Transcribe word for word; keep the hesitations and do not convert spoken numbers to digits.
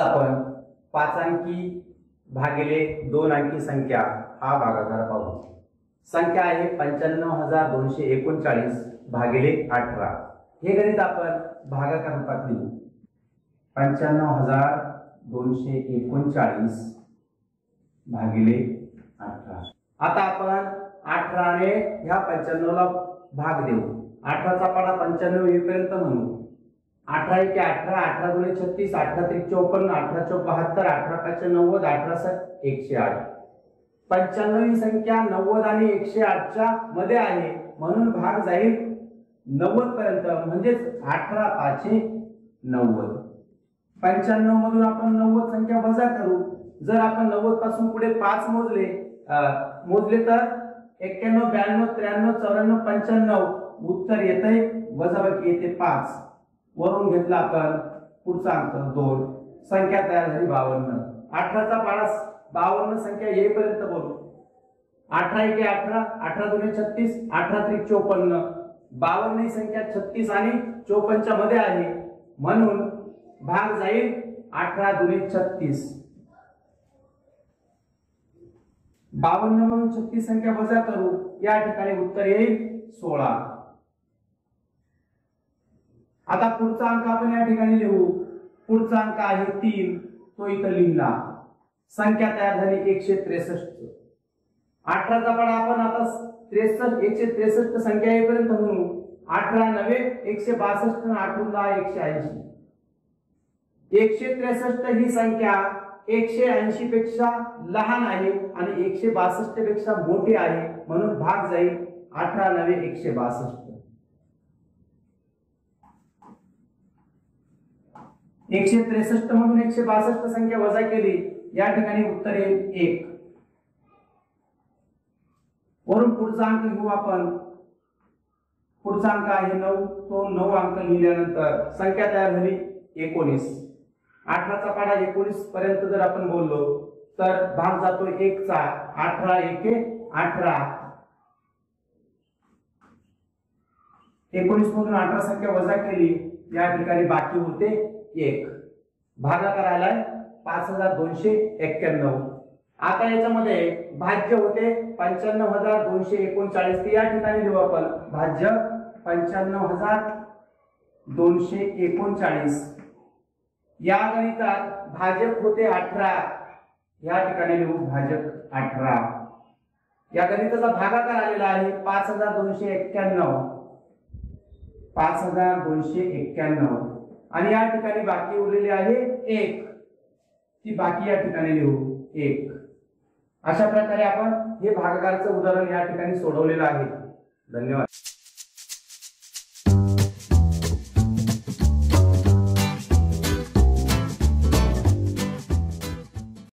आपण पाच अंकी भागिले दोन अंकी संख्या हा भागाकार पाहू। संख्या आहे पंच्याण्णव हजार दोनशे एकोणचाळीस भागिले अठरा। हे गणित आपण भागाकार रूपात लिहू। पंच्याण्णव हजार दोनशे एकोणचाळीस भागिले अठरा। आता आपण अठरा ने ह्या पंच्याण्णव ला भाग देऊ। अठरा चा पाडा पंच्याण्णव येईपर्यंत म्हणू। अठरा एके अठरा, अठरा दुने छत्तीस, अठरा त्रिक चौपन्न, अठरा चौक बहात्तर, अठरा पाचशे नव्वद, अठरा सात एकशे आठ। पंच्याण्णव ही संख्या नव्वद आणि एकशे आठ च्या मध्ये आहे म्हणून भाग जाईल नव्वद पर्यंत, म्हणजेच अठरा पाचशे नव्वद। पंच्याण्णव मधून आपण नव्वद संख्या वजा करू। जर आपण नव्वद पासून पुढे पाच मोजले मोजले तर एक्क्याण्णव, ब्याण्णव, त्र्याण्णव, चौऱ्याण्णव, पंच्याण्णव उत्तर येते वजाबाकी येते पाच। वरून घेतला आपण पुढचा अंक दोन, संख्या तयार झाली बावन्न। अठरा चा पाडा बावन्न संख्या येईपर्यंत बोलू। अठरा एके अठरा, अठरा दुने छत्तीस, अठरा त्रिक चौपन्न, बावन्न ही संख्या छत्तीस आणि चौपन्न च्या मध्ये आहे म्हणून भाग जाईल अठरा दुने छत्तीस। बावन्न म्हणून छत्तीस संख्या वजा करू, या ठिकाणी उत्तर येईल सोळा। आता पुढचा अंक आपण या ठिकाणी लिहू। पुढचा अंक आहे तीन, तो इथं लिहिला। संख्या तयार झाली एकशे त्रेसष्ट। अठरा चा पाडा आपण आता त्रेसष्ट एकशे त्रेसष्ट संख्या येईपर्यंत म्हणू। अठरा नवे एकशे बासष्ट आणि आठून दहा एकशे ऐंशी। एकशे त्रेसष्ट ही संख्या एकशे ऐंशी पेक्षा लहान आहे आणि एकशे बासष्ट पेक्षा मोठी आहे म्हणून भाग जाईल अठरा नवे एकशे बासष्ट। एकशे त्रेसष्ट मधून एकशे बासष्ट संख्या वजा केली, या ठिकाणी उत्तर येईल एक। वरून पुढचा अंक घेऊ आपण। पुढचा अंक आहे नऊ, तो नऊ अंक लिहिल्यानंतर संख्या तयार झाली एकोणीस। अठरा चा पाडा एकोणीस पर्यंत जर आपण बोललो तर भाग जातो एक चा। अठरा एके अठरा, एकोणीस मधून अठरा संख्या वजा केली, या ठिकाणी बाकी होते एक। भागाकार आलाय पाच हजार दोनशे एक्क्याण्णव। आता याच्यामध्ये भाज्य होते पंच्याण्णव हजार दोनशे एकोणचाळीस, या ठिकाणी लिहू आपण भाज्य पंच्याण्णव हजार दोनशे एकोणचाळीस। या गणितात भाजक होते अठरा, या ठिकाणी लिहू भाजक अठरा। या गणिताचा भागाकार आलेला आहे पाच हजार दोनशे एक्क्याण्णव, पाच हजार दोनशे एक्क्याण्णव आणि या ठिकाणी बाकी उरलेली आहे एक, ती बाकी या ठिकाणी लिहू एक। अशा प्रकारे आपण हे भागाकारचं उदाहरण या ठिकाणी सोडवलेलं आहे। धन्यवाद।